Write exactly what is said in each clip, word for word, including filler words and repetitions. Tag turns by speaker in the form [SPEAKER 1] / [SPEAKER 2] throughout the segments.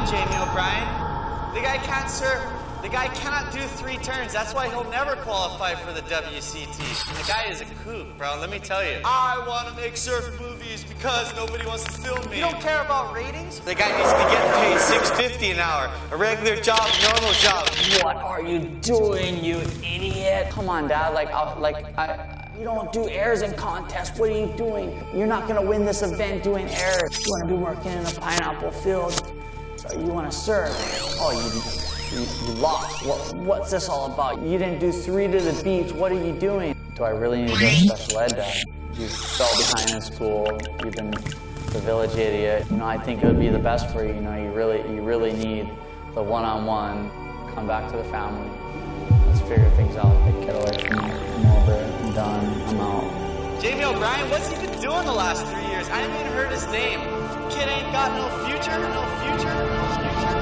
[SPEAKER 1] Jamie O'Brien. The guy can't serve. The guy cannot do three turns. That's why he'll never qualify for the W C T. The guy is a kook, bro. Let me tell you. I want to make surf movies because nobody wants to film me.
[SPEAKER 2] You don't care about ratings?
[SPEAKER 1] The guy needs to be getting paid six fifty an hour. A regular job, normal job.
[SPEAKER 3] What are you doing, you idiot? Come on, Dad. Like, I, like, I, you don't do airs in contests. What are you doing? You're not gonna win this event doing airs. You wanna be working in a pineapple field. You wanna surf. Oh, you, you, you lost. What, what's this all about? You didn't do three to the beach. What are you doing? Do I really need to go to special ed, Dad? You fell behind in school. You've been the village idiot. You know, I think it would be the best for you. You know, you really, you really need the one-on-one. Come back to the family. Let's figure things out. Like, get away from me. I'm over it. I'm done. I'm out.
[SPEAKER 1] Jamie O'Brien, what's he been doing the last three years? I haven't even heard his name. Kid ain't got no future, no future, no future.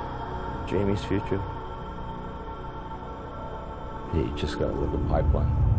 [SPEAKER 4] Jamie's future? He just got a little pipeline.